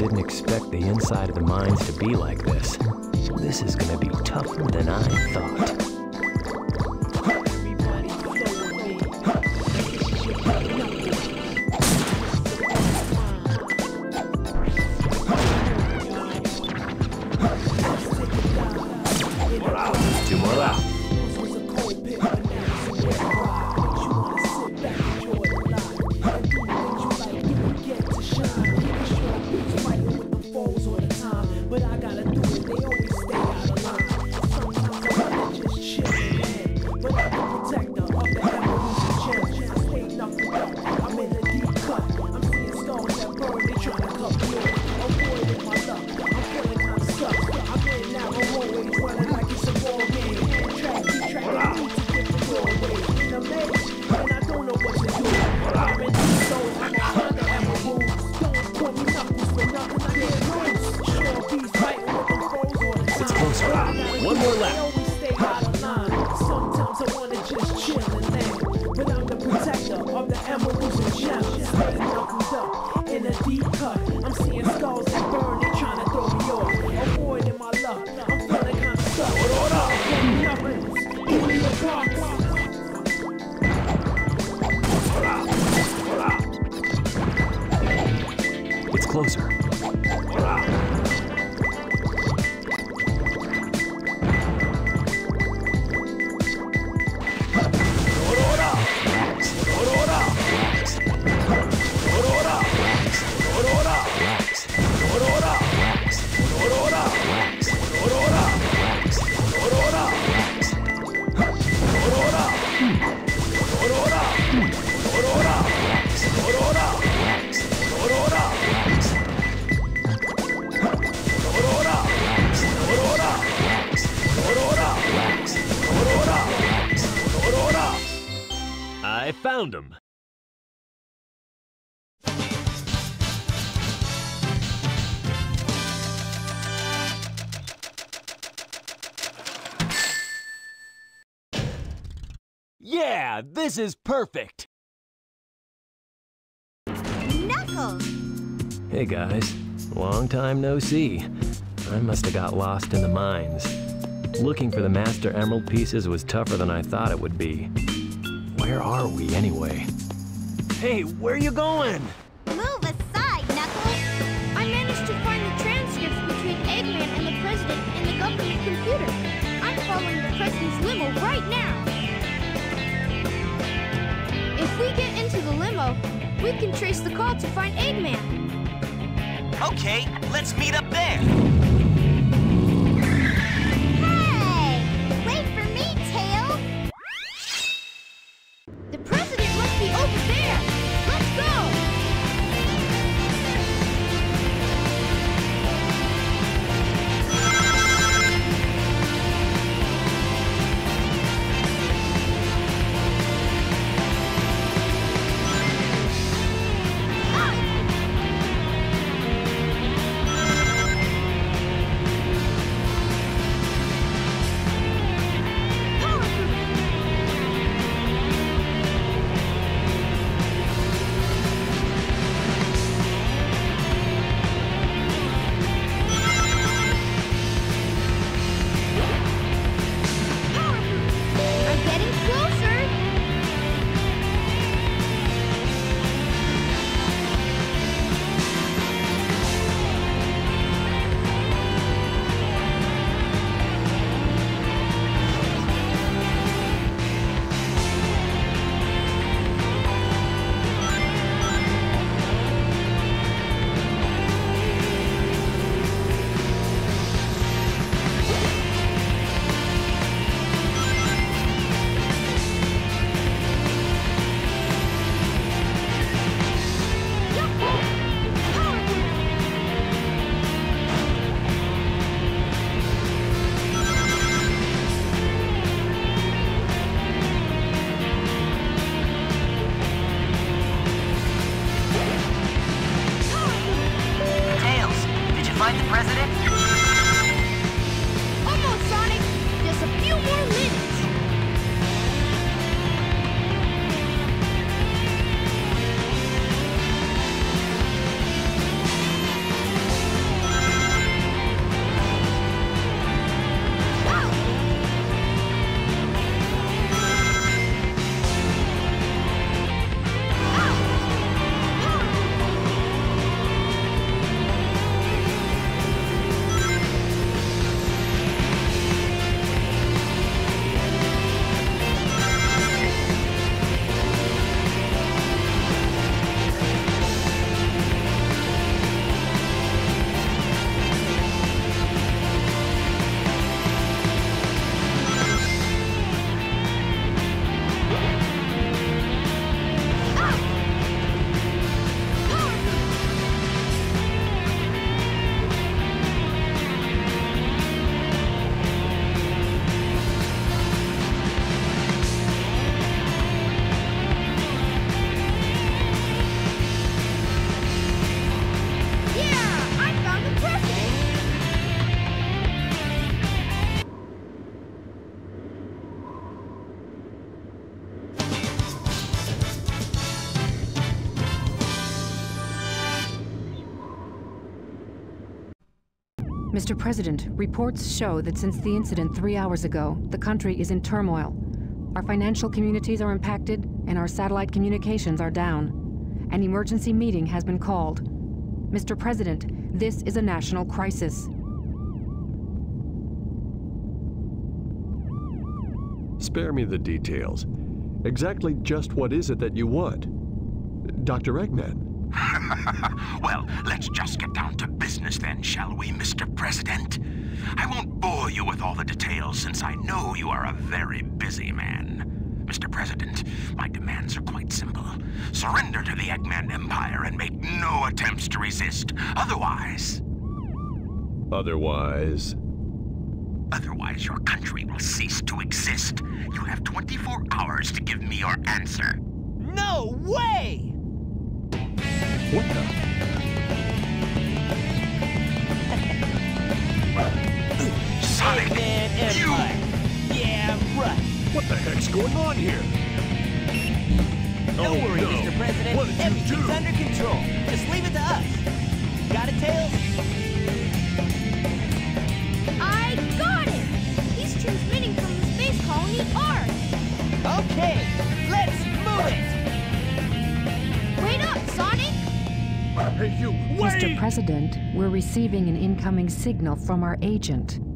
didn't expect the inside of the mines to be like this. This is gonna be tougher than I thought. Two more left. But I gotta do it, they always stay out of line. Sometimes I wanna just chill and land. But I'm the protector of the evolution challenge. I stay knuckled up, I'm in the deep cut. I'm seeing skulls that burn, they tryna cut me off. Avoiding my luck, I'm feeling kinda stuck. I'm in narrow hallways, running like it's a ball game. Track, keep tracking me to different doorways. In a maze, and I don't know what to do. I'm in these souls, I'm behind the ever moves. Don't call me knuckles for nothing, I can't lose. It's closer. One more left. Sometimes I wanna just chill and land, but I'm the protector of the emeralds and gems. Stay knuckled up in a deep cut. I'm seeing skulls that burn, they tryna throw me off. Avoiding my luck, I'm feeling kinda stuck. Hold up, knuckles, give me a box. It's closer. I found him. Yeah, this is perfect. Knuckles! Hey guys, long time no see. I must have got lost in the mines. Looking for the Master Emerald pieces was tougher than I thought it would be. Where are we anyway? Hey, where are you going? Move aside, Knuckles! I managed to find the transcripts between Eggman and the President in the government computer. I'm following the President's limo right now. If we get into the limo, we can trace the call to find Eggman. Okay, let's meet up there. Hey! Wait for me, Tails! The President must be over there. Let's go! Mr. President, reports show that since the incident 3 hours ago, the country is in turmoil. Our financial communities are impacted, and our satellite communications are down. An emergency meeting has been called. Mr. President, this is a national crisis. Spare me the details. Exactly just what is it that you want? Dr. Eggman. Well, let's just get down to business then, shall we, Mr. President? I won't bore you with all the details since I know you are a very busy man. Mr. President, my demands are quite simple. Surrender to the Eggman Empire and make no attempts to resist. Otherwise, your country will cease to exist. You have 24 hours to give me your answer. No way! What the? Sonic, Eggman you... Empire. Yeah, right. What the heck's going on here? Don't worry, no. Mr. President. What did you Everything's do? under control. Just leave it to us. Got it, Tails? I got it! He's transmitting from the space colony Ark. Okay, let's move it! Wait up, Sonic! Hey, you, wait! Mr. President, we're receiving an incoming signal from our agent.